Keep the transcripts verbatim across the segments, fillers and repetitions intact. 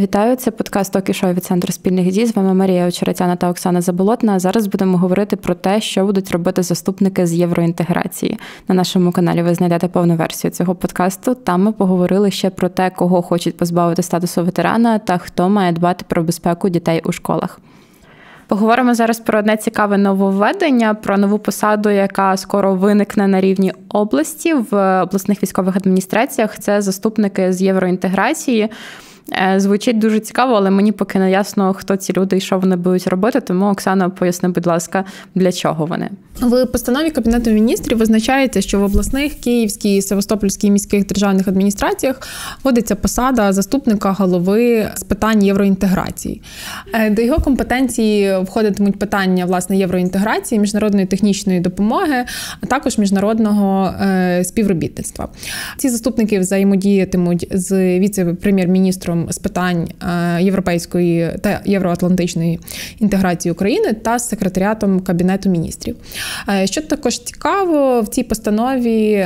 Вітаю, це подкаст «Ток-шоу» від Центру спільних дій. З вами Марія Очеретяна та Оксана Заболотна. Зараз будемо говорити про те, що будуть робити заступники з євроінтеграції. На нашому каналі ви знайдете повну версію цього подкасту. Там ми поговорили ще про те, кого хочуть позбавити статусу ветерана та хто має дбати про безпеку дітей у школах. Поговоримо зараз про одне цікаве нововведення, про нову посаду, яка скоро виникне на рівні області в обласних військових адміністраціях. Це заступники з євроінтеграції. Звучить дуже цікаво, але мені поки не ясно, хто ці люди і що вони будуть робити. Тому, Оксана, поясни, будь ласка, для чого вони? В постанові Кабінету міністрів визначається, що в обласних, Київській, Севастопольській міських державних адміністраціях вводиться посада заступника голови з питань євроінтеграції. До його компетенції входитимуть питання, власне, євроінтеграції, міжнародної технічної допомоги, а також міжнародного співробітництва. Ці заступники взаємодіятимуть з віце-прем'єр-міністром з питань європейської та євроатлантичної інтеграції України та з секретаріатом Кабінету міністрів. Що також цікаво, в цій постанові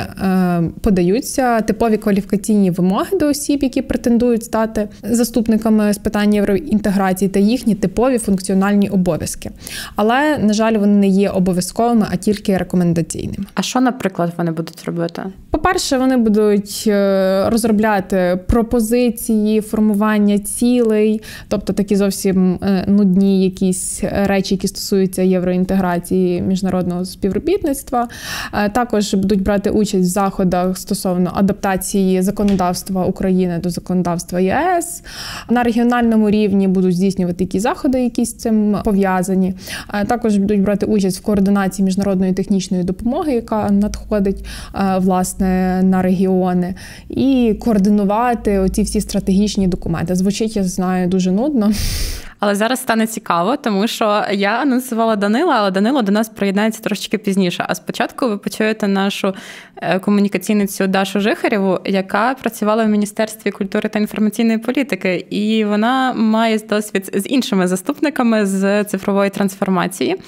подаються типові кваліфікаційні вимоги до осіб, які претендують стати заступниками з питань євроінтеграції, та їхні типові функціональні обов'язки. Але, на жаль, вони не є обов'язковими, а тільки рекомендаційними. А що, наприклад, вони будуть робити? По-перше, вони будуть розробляти пропозиції, формування цілей, тобто такі зовсім нудні якісь речі, які стосуються євроінтеграції, міжнародного співробітництва. Також будуть брати участь в заходах стосовно адаптації законодавства України до законодавства ЄС. На регіональному рівні будуть здійснювати які заходи, які з цим пов'язані. Також будуть брати участь в координації міжнародної технічної допомоги, яка надходить, власне, на регіони, і координувати оці всі стратегічні документи. Звучить, я знаю, дуже нудно. Але зараз стане цікаво, тому що я анонсувала Данила, але Данило до нас приєднається трошечки пізніше. А спочатку ви почуєте нашу комунікаційницю Дашу Жихарєву, яка працювала в Міністерстві культури та інформаційної політики. І вона має досвід з іншими заступниками з цифрової трансформації.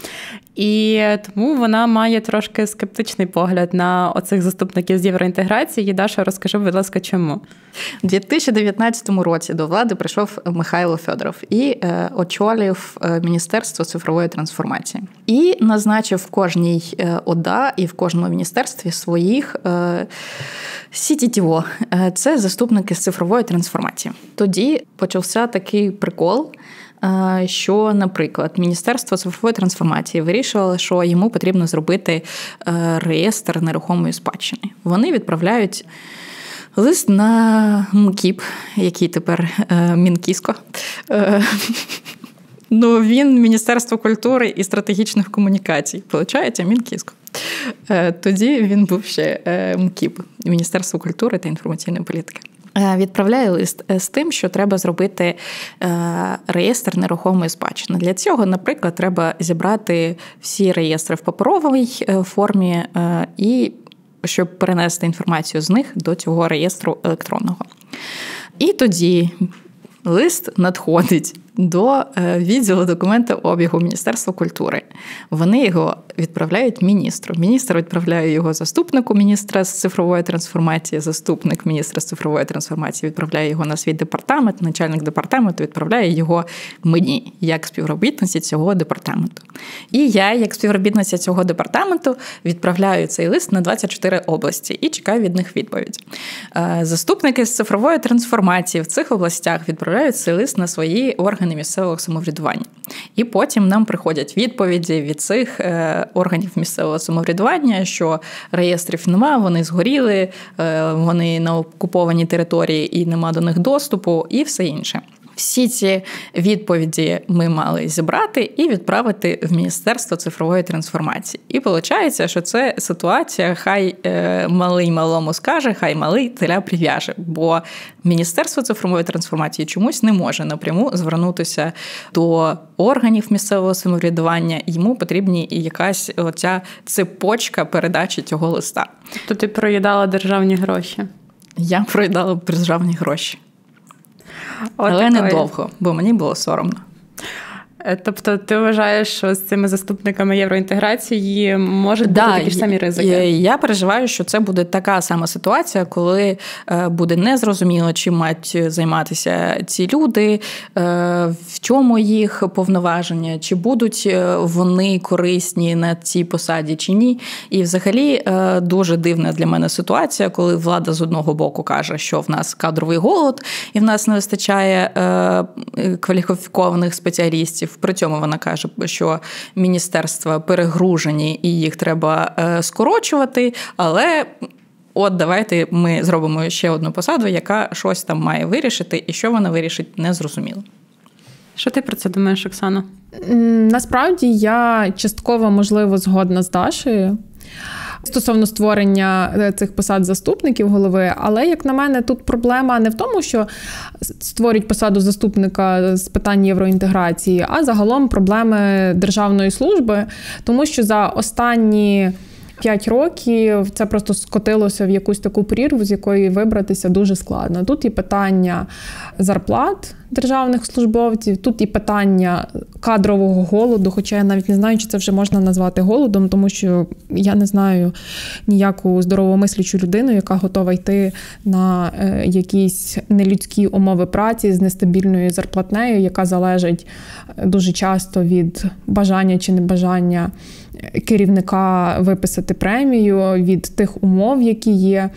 І тому вона має трошки скептичний погляд на оцих заступників з євроінтеграції. Даша, розкажи, будь ласка, чому? У дві тисячі дев'ятнадцятому році до влади прийшов Михайло Федоров і е, очолив Міністерство цифрової трансформації. І назначив в кожній ОДА і в кожному міністерстві своїх е, сі ті ті о. Це заступники з цифрової трансформації. Тоді почався такий прикол, що, наприклад, Міністерство цифрової трансформації вирішувало, що йому потрібно зробити реєстр нерухомої спадщини. Вони відправляють лист на МКІП, який тепер Мінкіско. Ну, він Міністерство культури і стратегічних комунікацій. Получається, Мінкіско. Тоді він був ще МКІП, Міністерство культури та інформаційної політики. Відправляє лист з тим, що треба зробити реєстр нерухомої спадщини. Для цього, наприклад, треба зібрати всі реєстри в паперовій формі і щоб перенести інформацію з них до цього реєстру електронного. І тоді лист надходить до відділу документообігу Міністерства культури. Вони його відправляють міністру. Міністр відправляє його заступнику міністра з цифрової трансформації, заступник міністра з цифрової трансформації відправляє його на свій департамент, начальник департаменту відправляє його мені, як співробітниці цього департаменту. І я, як співробітниця цього департаменту, відправляю цей лист на двадцять чотири області і чекаю від них відповідь. Заступники з цифрової трансформації в цих областях відправляють цей лист на свої органи місцевого самоврядування. І потім нам приходять відповіді від цих органів місцевого самоврядування, що реєстрів нема, вони згоріли, вони на окупованій території і нема до них доступу, і все інше. Всі ці відповіді ми мали зібрати і відправити в Міністерство цифрової трансформації. І виходить, що це ситуація, хай малий малому скаже, хай малий теля прив'яже. Бо Міністерство цифрової трансформації чомусь не може напряму звернутися до органів місцевого самоврядування. Йому потрібні якась оця цепочка передачі цього листа. То ти проїдала державні гроші? Я проїдала державні гроші. От Але такої. недовго, бо мені було соромно. Тобто ти вважаєш, що з цими заступниками євроінтеграції можуть да, бути такі ж самі ризики? Я переживаю, що це буде така сама ситуація, коли буде незрозуміло, чим мають займатися ці люди, в чому їх повноваження, чи будуть вони корисні на цій посаді, чи ні. І взагалі дуже дивна для мене ситуація, коли влада з одного боку каже, що в нас кадровий голод, і в нас не вистачає кваліфікованих спеціалістів. При цьому вона каже, що міністерства перегружені і їх треба скорочувати, але от давайте ми зробимо ще одну посаду, яка щось там має вирішити, і що вона вирішить, не зрозуміло. Що ти про це думаєш, Оксано? Насправді я частково, можливо, згодна з Дашею стосовно створення цих посад заступників голови, але, як на мене, тут проблема не в тому, що створюють посаду заступника з питань євроінтеграції, а загалом проблеми державної служби, тому що за останні п'ять років це просто скотилося в якусь таку прірву, з якої вибратися дуже складно. Тут і питання зарплат державних службовців, тут і питання кадрового голоду, хоча я навіть не знаю, чи це вже можна назвати голодом, тому що я не знаю ніяку здоровомислячу людину, яка готова йти на якісь нелюдські умови праці з нестабільною зарплатнею, яка залежить дуже часто від бажання чи небажання керівника виписати премію, від тих умов, які є,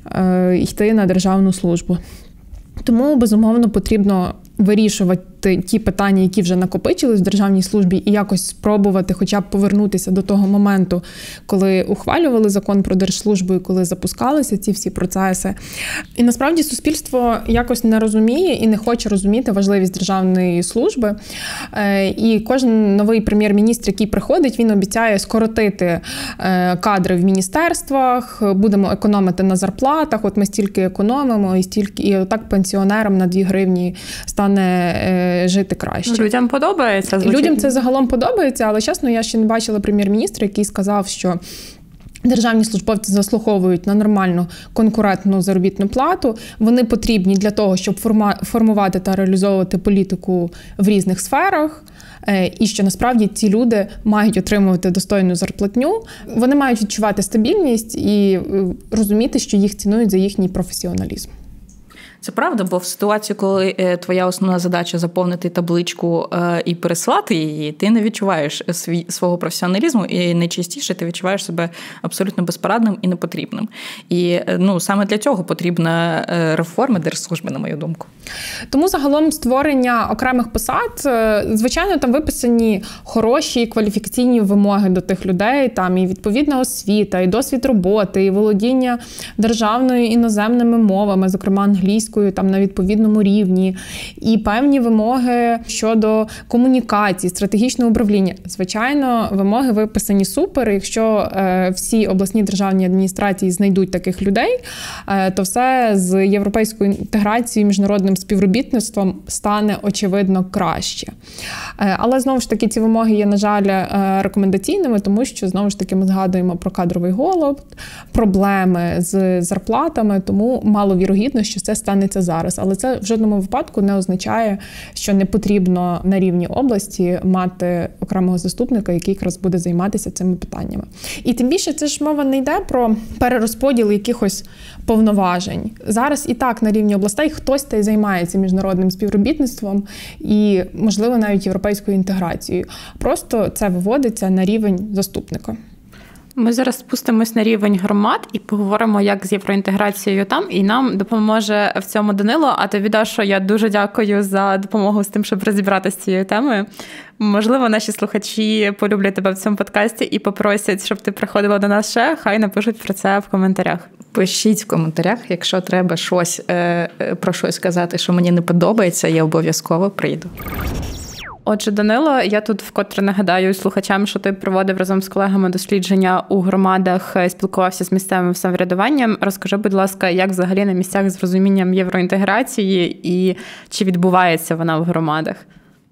йти на державну службу. Тому, безумовно, потрібно вирішувати ті питання, які вже накопичились в державній службі, і якось спробувати хоча б повернутися до того моменту, коли ухвалювали закон про держслужбу і коли запускалися ці всі процеси. І насправді суспільство якось не розуміє і не хоче розуміти важливість державної служби. І кожен новий прем'єр-міністр, який приходить, він обіцяє скоротити кадри в міністерствах, будемо економити на зарплатах, от ми стільки економимо, і стільки і отак пенсіонерам на дві гривні стане жити краще. Людям подобається. Звучить. Людям це загалом подобається, але, чесно, я ще не бачила прем'єр-міністра, який сказав, що державні службовці заслуговують на нормальну конкурентну заробітну плату. Вони потрібні для того, щоб формувати та реалізовувати політику в різних сферах. І що насправді ці люди мають отримувати достойну зарплатню. Вони мають відчувати стабільність і розуміти, що їх цінують за їхній професіоналізм. Це правда, бо в ситуації, коли твоя основна задача заповнити табличку і переслати її, ти не відчуваєш свій, свого професіоналізму, і найчастіше ти відчуваєш себе абсолютно безпорадним і непотрібним. І ну, саме для цього потрібна реформа держслужби, на мою думку. Тому загалом створення окремих посад, звичайно, там виписані хороші кваліфікаційні вимоги до тих людей, там і відповідна освіта, і досвід роботи, і володіння державною іноземними мовами, зокрема англійською, там на відповідному рівні, і певні вимоги щодо комунікації, стратегічного управління. Звичайно, вимоги виписані супер. Якщо е, всі обласні державні адміністрації знайдуть таких людей, е, то все з європейською інтеграцією, міжнародним співробітництвом стане, очевидно, краще. Е, але, знову ж таки, ці вимоги є, на жаль, е, рекомендаційними, тому що, знову ж таки, ми згадуємо про кадровий голод, проблеми з зарплатами, тому маловірогідно, що це стане це зараз. Але це в жодному випадку не означає, що не потрібно на рівні області мати окремого заступника, який якраз буде займатися цими питаннями. І тим більше, це ж мова не йде про перерозподіл якихось повноважень. Зараз і так на рівні областей хтось та й займається міжнародним співробітництвом і, можливо, навіть європейською інтеграцією. Просто це виводиться на рівень заступника. Ми зараз спустимось на рівень громад і поговоримо, як з євроінтеграцією там, і нам допоможе в цьому Данило. А тобі, Дашо, я дуже дякую за допомогу з тим, щоб розібратися з цією темою. Можливо, наші слухачі полюблять тебе в цьому подкасті і попросять, щоб ти приходила до нас ще, хай напишуть про це в коментарях. Пишіть в коментарях, якщо треба щось, про щось сказати, що мені не подобається, я обов'язково прийду. Отже, Данило, я тут вкотре нагадаю слухачам, що ти проводив разом з колегами дослідження у громадах, спілкувався з місцевим самоврядуванням. Розкажи, будь ласка, як взагалі на місцях з розумінням євроінтеграції і чи відбувається вона в громадах?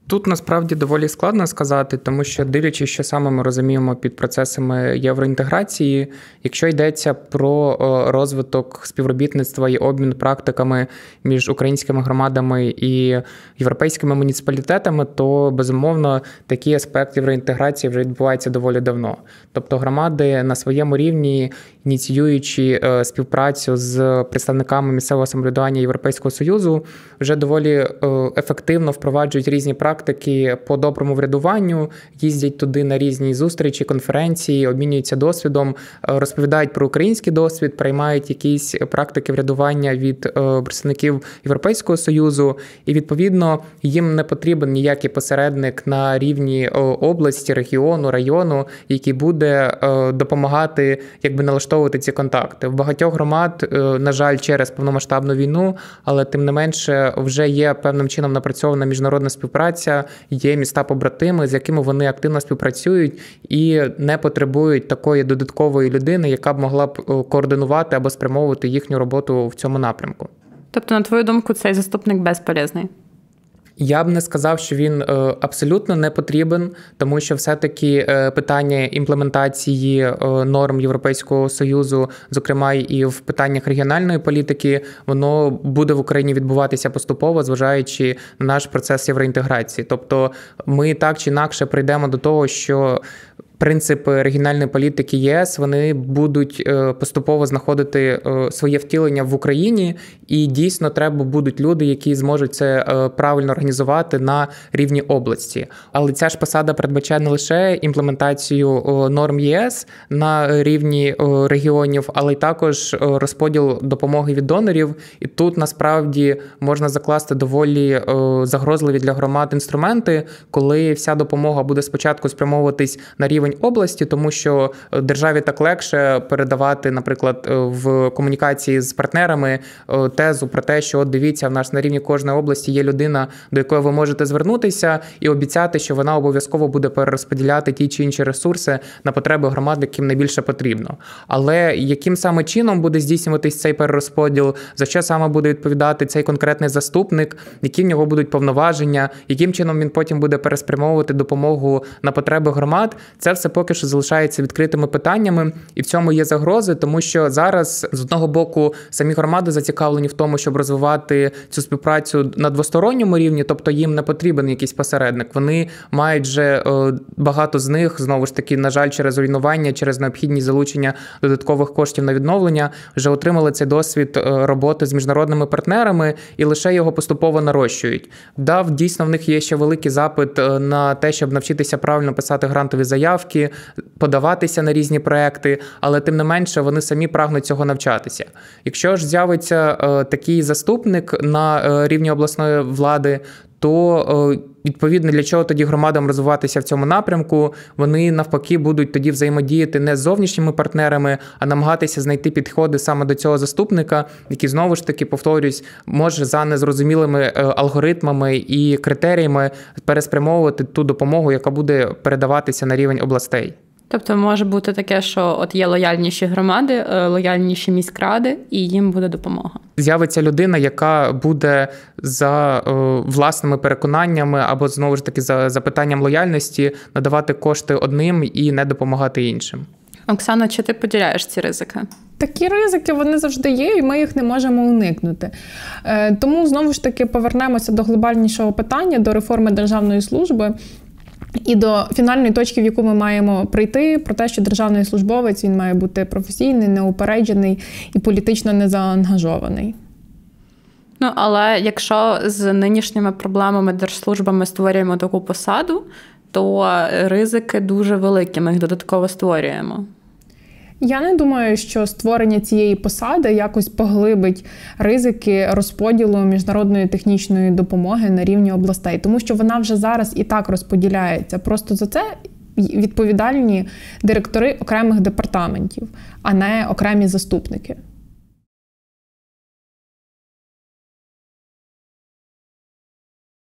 Тут насправді доволі складно сказати, тому що дивлячись, що саме ми розуміємо під процесами євроінтеграції, якщо йдеться про розвиток співробітництва і обмін практиками між українськими громадами і європейськими муніципалітетами, то, безумовно, такий аспект євроінтеграції вже відбувається доволі давно. Тобто громади на своєму рівні, ініціюючи співпрацю з представниками місцевого самоврядування Європейського Союзу, вже доволі ефективно впроваджують різні практики по доброму врядуванню, їздять туди на різні зустрічі, конференції, обмінюються досвідом, розповідають про український досвід, приймають якісь практики врядування від представників Європейського Союзу, і, відповідно, їм не потрібен ніякий посередник на рівні області, регіону, району, який буде допомагати, якби, налаштовувати ці контакти. В багатьох громад, на жаль, через повномасштабну війну, але тим не менше вже є певним чином напрацьована міжнародна співпраця, є міста-побратими, з якими вони активно співпрацюють і не потребують такої додаткової людини, яка б могла б координувати або спрямовувати їхню роботу в цьому напрямку. Тобто, на твою думку, цей заступник безполезний? Я б не сказав, що він абсолютно не потрібен, тому що все-таки питання імплементації норм Європейського Союзу, зокрема і в питаннях регіональної політики, воно буде в Україні відбуватися поступово, зважаючи на наш процес євроінтеграції. Тобто ми так чи інакше прийдемо до того, що принципи регіональної політики ЄС, вони будуть поступово знаходити своє втілення в Україні, і дійсно треба будуть люди, які зможуть це правильно організувати на рівні області. Але ця ж посада передбачає не лише імплементацію норм ЄС на рівні регіонів, але й також розподіл допомоги від донорів. І тут насправді можна закласти доволі загрозливі для громад інструменти, коли вся допомога буде спочатку спрямовуватись на рівень області, тому що державі так легше передавати, наприклад, в комунікації з партнерами тезу про те, що, от дивіться, в нас на рівні кожної області є людина, до якої ви можете звернутися, і обіцяти, що вона обов'язково буде перерозподіляти ті чи інші ресурси на потреби громад, яким найбільше потрібно. Але яким саме чином буде здійснюватись цей перерозподіл, за що саме буде відповідати цей конкретний заступник, які в нього будуть повноваження, яким чином він потім буде переспрямовувати допомогу на потреби громад, це все поки що залишається відкритими питаннями, і в цьому є загрози, тому що зараз, з одного боку, самі громади зацікавлені в тому, щоб розвивати цю співпрацю на двосторонньому рівні, тобто їм не потрібен якийсь посередник. Вони мають вже, багато з них, знову ж таки, на жаль, через руйнування, через необхідність залучення додаткових коштів на відновлення, вже отримали цей досвід роботи з міжнародними партнерами і лише його поступово нарощують. Да, дійсно, в них є ще великий запит на те, щоб навчитися правильно писати грантові заявки, подаватися на різні проекти, але тим не менше вони самі прагнуть цього навчатися. Якщо ж з'явиться е, такий заступник на е, рівні обласної влади, то е, відповідно для чого тоді громадам розвиватися в цьому напрямку? Вони навпаки будуть тоді взаємодіяти не з зовнішніми партнерами, а намагатися знайти підходи саме до цього заступника, який, знову ж таки, повторюсь, може за незрозумілими алгоритмами і критеріями переспрямовувати ту допомогу, яка буде передаватися на рівень областей. Тобто може бути таке, що от є лояльніші громади, лояльніші міськради, і їм буде допомога. З'явиться людина, яка буде за е, власними переконаннями або, знову ж таки, за запитанням лояльності надавати кошти одним і не допомагати іншим. Оксано, чи ти поділяєш ці ризики? Такі ризики, вони завжди є, і ми їх не можемо уникнути. Е, тому, знову ж таки, повернемося до глобальнішого питання, до реформи державної служби. І до фінальної точки, в яку ми маємо прийти, про те, що державний службовець, він має бути професійний, неупереджений і політично незаангажований. Ну, але якщо з нинішніми проблемами держслужби ми створюємо таку посаду, то ризики дуже великі, ми їх додатково створюємо. Я не думаю, що створення цієї посади якось поглибить ризики розподілу міжнародної технічної допомоги на рівні областей, тому що вона вже зараз і так розподіляється. Просто за це відповідальні директори окремих департаментів, а не окремі заступники.